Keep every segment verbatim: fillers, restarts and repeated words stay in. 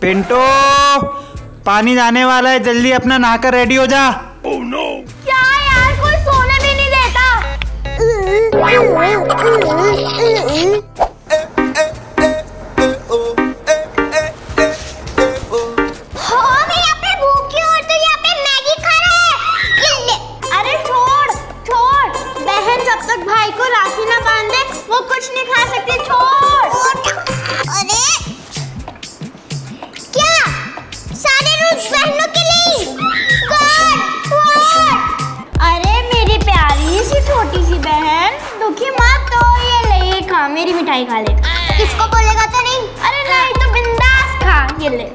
पिंटू पानी जाने वाला है, जल्दी अपना नहाकर रेडी हो जा। oh, no. क्या यार, कोई सोने भी नहीं देता। भाई को राखी ना बांधे वो कुछ नहीं खा सकती, छोड़। अरे क्या सारे रूल्स बहनों के लिए? गॉड, छोड़। अरे मेरी प्यारी सी छोटी सी बहन, दुखी मत तो, ये ले खा, मेरी मिठाई खा ले। किसको बोलेगा तो नहीं? अरे नहीं तो बिंदास खा, ये ले।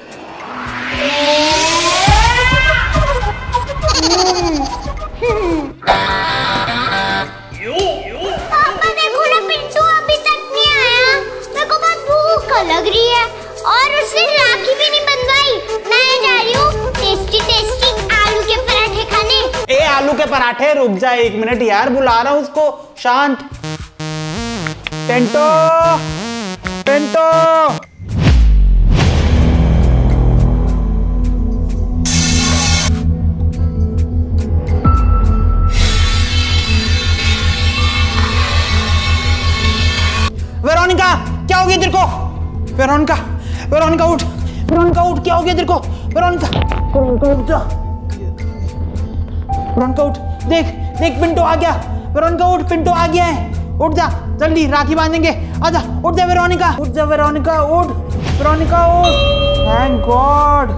पापा देखो ना, पिंटू अभी तक नहीं आया। मेरे को बहुत भूख लग रही है और उसने राखी भी नहीं बंधवाई। मैं जा रही हूँ टेस्टी टेस्टी आलू के पराठे खाने। ए आलू के पराठे, रुक जा एक मिनट यार, बुला रहा हूँ उसको। शांत। पिंटू, पिंटू। वेरोनिका, क्या हो गया तेरे को? वेरोनिका, वेरोनिका उठ, वेरोनिका उठ, क्या हो गया तेरे को? वेरोनिका, वेरोनिका उठ जा, वेरोनिका उठ, देख देख पिंटू आ गया। वेरोनिका उठ, पिंटू आ गया है, उठ जा जल्दी, राखी बांधेंगे। आजा, उठ जा वेरोनिका, उठ जा वेरोनिका, उठ वेरोनिका उठ। Thank God.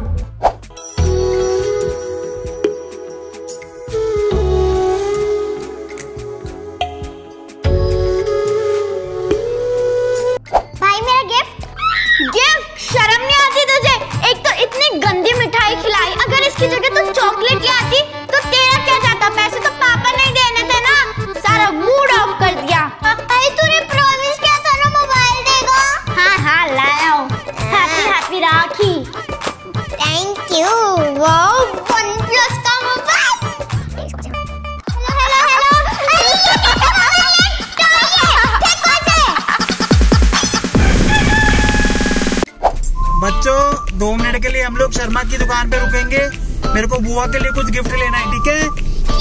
गिफ्ट, शर्म नहीं आती तुझे? एक तो इतनी गंदी मिठाई खिलाई, अगर इसकी जगह तू चॉकलेट ले आती तो तेरा क्या जाता? पैसे तो पापा नहीं देने थे ना, सारा मूड ऑफ कर दिया। अरे तूने प्रॉमिस किया था ना मोबाइल देगा। हाँ हाँ लाया हूँ। Happy happy Rakhi. Thank you. Wow, one plus का मोबाइल। Hello hello hello. बच्चों, दो मिनट के लिए हम लोग शर्मा की दुकान पे रुकेंगे। मेरे को बुआ के लिए कुछ गिफ्ट लेना है, ठीक है?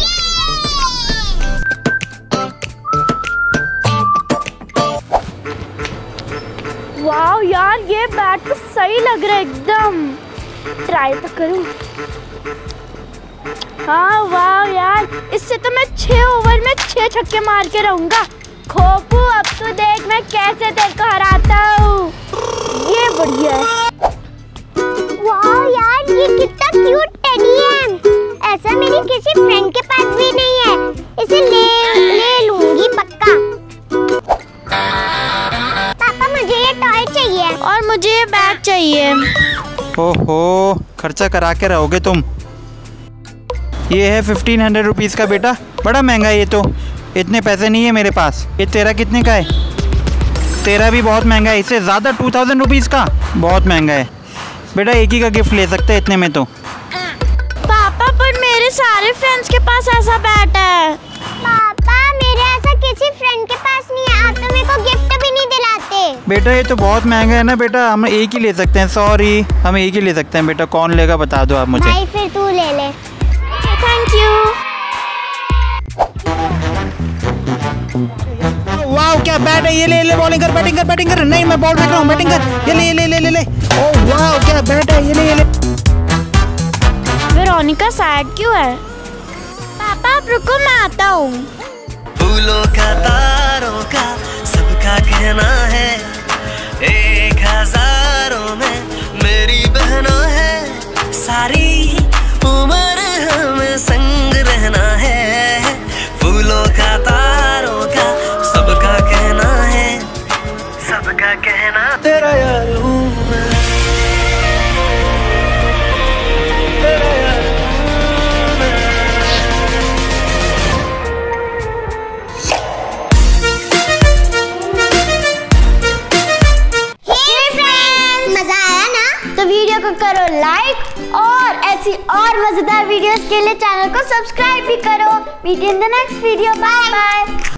वाओ यार, ये बैट तो सही लग रहा है एकदम। ट्राई तो करूं। हाँ वाओ यार, इससे तो मैं छह ओवर में छह छक्के मार के रहूंगा। खोपू, अब तो देख मैं कैसे तेरे को हराता हूँ। ये बढ़िया है। वाओ यार, ये कितना क्यूट टेडी है। ऐसा मेरी किसी फ्रेंड के पास भी नहीं है। इसे ले ले लूंगी पक्का। पापा मुझे ये टॉय चाहिए और मुझे ये बैग चाहिए। ओहो, खर्चा करा के रहोगे तुम। ये है फिफ्टीन हंड्रेड रुपीज का बेटा, बड़ा महंगा है ये तो। इतने पैसे नहीं है मेरे पास। ये तेरा कितने का है? तेरा भी बहुत महंगा है, इससे ज़्यादा टू थाउजेंड रुपीज़ का, बहुत महंगा है बेटा। एक ही का गिफ्ट ले सकते हैं इतने में तो। पापा पर मेरे सारे फ्रेंड्स के पास ऐसा बैट है। पापा मेरे ऐसा किसी फ्रेंड के पास नहीं है। आप तो मेरे को गिफ्ट भी नहीं दिलाते। बेटा ये तो बहुत महंगा है ना बेटा, हम एक ही ले सकते हैं। सॉरी, हम एक ही ले सकते हैं बेटा। कौन लेगा बता दो आप मुझे। भाई फिर तू ले ले। Thank you. वाओ क्या बैट है, ये ले ले, बॉलिंग कर, बैटिंग कर, बैटिंग कर। नहीं मैं बॉल फेंक रहा हूँ, बैटिंग कर। ये ले ये ले ले ले ले। ओह वाओ क्या बैट है, ये ले ये ले। वेरोनिका सैड क्यों है? पापा आप रुको, मैं आता हूँ। फूलों का तारों का सबका कहना है, एक हजारों में मेरी बहनों है। सारी उम्र हमें संग रहना है। फूलों का तारों का सबका कहना है, सबका कहना। तेरा यार हूँ मैं, तेरा यार हूँ मैं। Hey friends, मजा आया ना? तो वीडियो को करो लाइक और ऐसी और मजेदार वीडियोस के लिए चैनल को सब्सक्राइब भी करो। Meet in the next video. Bye bye.